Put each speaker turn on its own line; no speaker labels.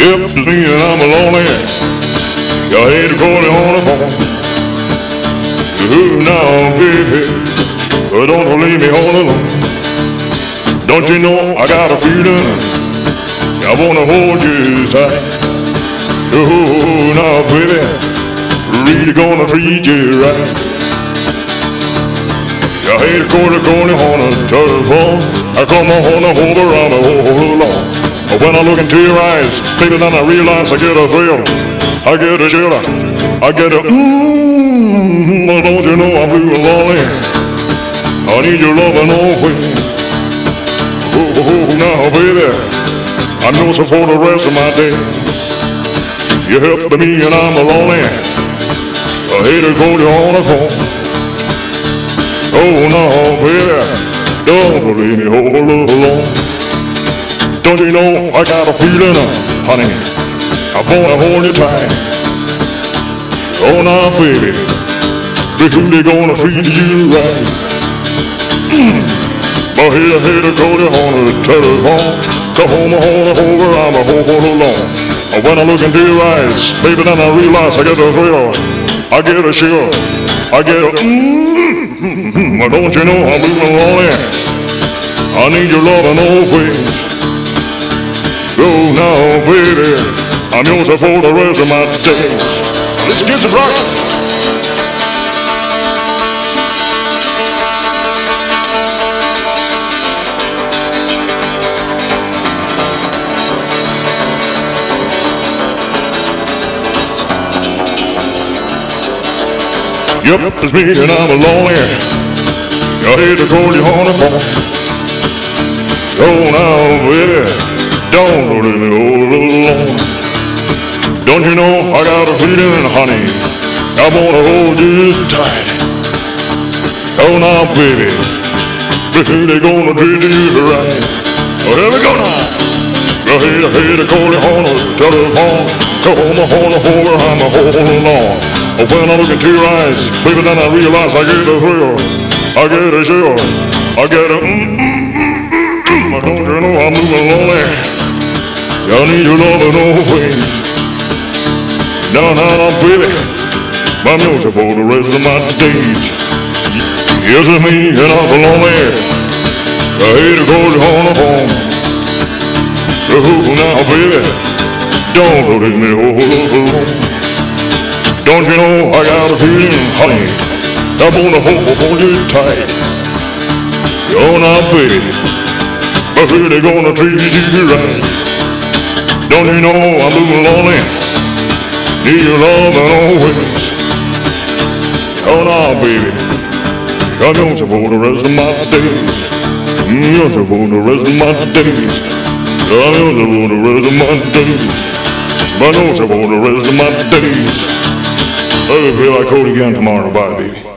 Yep, it's me and I'm lonely. I hate to call you on the phone. Ooh, now, baby, don't leave me all alone. Don't you know I got a feeling I wanna hold you tight. Ooh, now, baby, really gonna treat you right. I hate to call you on the telephone. I come on over around the whole along. But when I look into your eyes, baby, then I realize I get a thrill, I get a shiver, I get a don't you know I'm blue and lonely? I need your love and always. Oh, now, baby, I'm yours for the rest of my days. You help me and I'm lonely. I hate to call you on the phone. Oh, no, baby, don't leave me all alone. Don't you know I got a feeling, honey, I wanna hold you tight. Oh, now, baby, we really gonna treat you right. But here, to call you on the telephone. Come home, over, I'm all alone. When I look into your eyes, baby, then I realize I get a thrill, I get a chill, I get a but don't you know I'm blue and lonely? I need your love and always. Go now, baby, I'm yours for the rest of my days. Let's get some rock. Yep, it's me and I'm lonely. I hate to call you on the phone. Oh, now, baby, don't leave me all alone. Don't you know I got a feeling, honey, I wanna hold you tight. Oh, now, baby, really gonna treat you right. Oh, here we go now. I hate to call you on the telephone. Come on over, I'm all alone. When I look into your eyes, baby, then I realize I get a thrill, I get a chill, I get a but don't you know I'm blue and lonely? I need your love and always. Now, baby, I'm yours for the rest of my days. Yes, it's me and I'm lonely. I hate to call you on the phone. Oh, now, baby, don't leave me all alone. Don't you know I got a feeling, honey, I wanna hold you tight. Oh, now, baby, I'm really gonna treat you right. Don't you know I'm blue and lonely? Need your love and always. Oh, now, baby, I'm yours for the rest of my days. Yours for the rest of my days. I'm yours for the rest of my days. I'm yours for the rest of my days. I will be like Cody again tomorrow. Bye, baby.